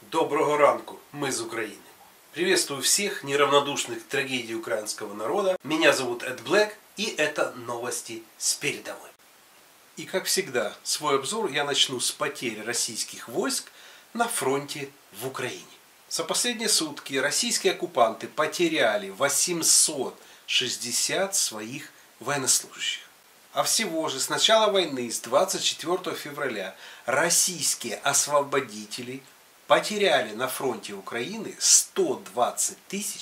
Доброго ранку, мы из Украины. Приветствую всех неравнодушных к трагедии украинского народа. Меня зовут Эд Блэк, и это новости с передовой. И как всегда, свой обзор я начну с потерь российских войск на фронте в Украине. За последние сутки российские оккупанты потеряли 860 своих военнослужащих. А всего же с начала войны, с 24 февраля, российские освободители потеряли на фронте Украины 120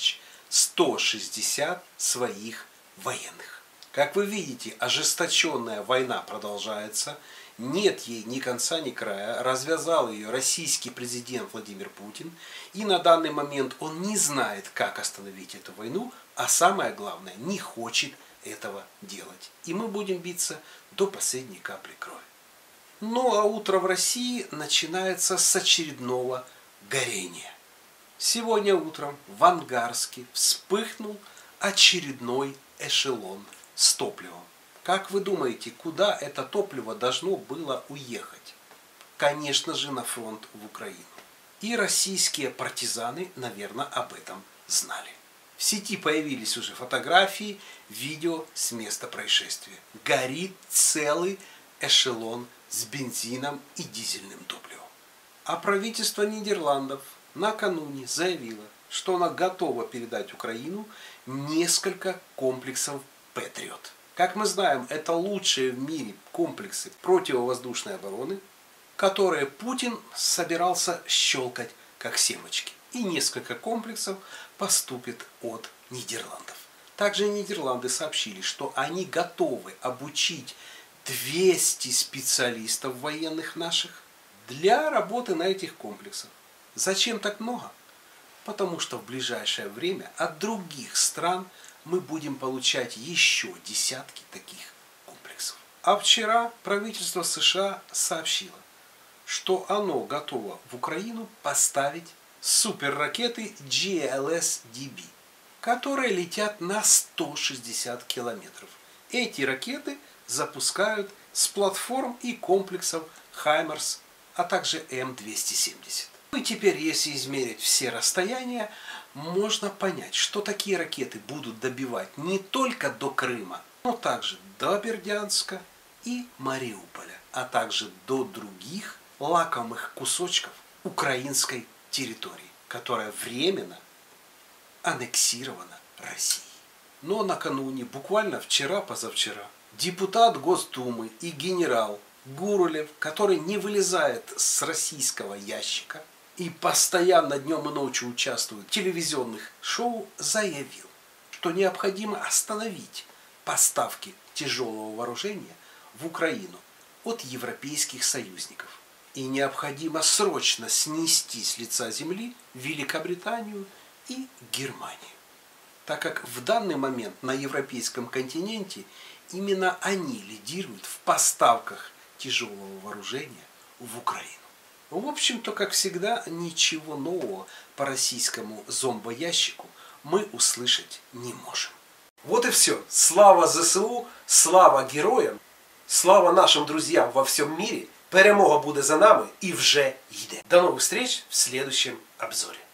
160 своих военных. Как вы видите, ожесточенная война продолжается, нет ей ни конца, ни края, развязал ее российский президент Владимир Путин, и на данный момент он не знает, как остановить эту войну, а самое главное, не хочет этого делать. И мы будем биться до последней капли крови. Ну а утро в России начинается с очередного горения. Сегодня утром в Ангарске вспыхнул очередной эшелон с топливом. Как вы думаете, куда это топливо должно было уехать? Конечно же, на фронт в Украину. И российские партизаны, наверное, об этом знали. В сети появились уже фотографии, видео с места происшествия. Горит целый эшелон с бензином и дизельным топливом. А правительство Нидерландов накануне заявило, что оно готово передать Украину несколько комплексов Патриот. Как мы знаем, это лучшие в мире комплексы противовоздушной обороны, которые Путин собирался щелкать как семечки. И несколько комплексов поступит от Нидерландов. Также Нидерланды сообщили, что они готовы обучить 200 специалистов военных наших для работы на этих комплексах. Зачем так много? Потому что в ближайшее время от других стран мы будем получать еще десятки таких комплексов. А вчера правительство США сообщило, что оно готово в Украину поставить суперракеты GLSDB, которые летят на 160 километров. Эти ракеты запускают с платформ и комплексов Хаймерс, а также М270. И теперь, если измерить все расстояния, можно понять, что такие ракеты будут добивать не только до Крыма, но также до Бердянска и Мариуполя, а также до других лакомых кусочков украинской территории, которая временно аннексирована Россией. Но накануне, буквально вчера-позавчера, депутат Госдумы и генерал Гурулев, который не вылезает с российского ящика и постоянно днем и ночью участвует в телевизионных шоу, заявил, что необходимо остановить поставки тяжелого вооружения в Украину от европейских союзников. И необходимо срочно снести с лица земли Великобританию и Германию. Так как в данный момент на европейском континенте именно они лидируют в поставках тяжелого вооружения в Украину. В общем-то, как всегда, ничего нового по российскому зомбоящику мы услышать не можем. Вот и все. Слава ЗСУ, слава героям, слава нашим друзьям во всем мире. Перемога буде за нами і вже йде. До новых встреч в следующем обзоре.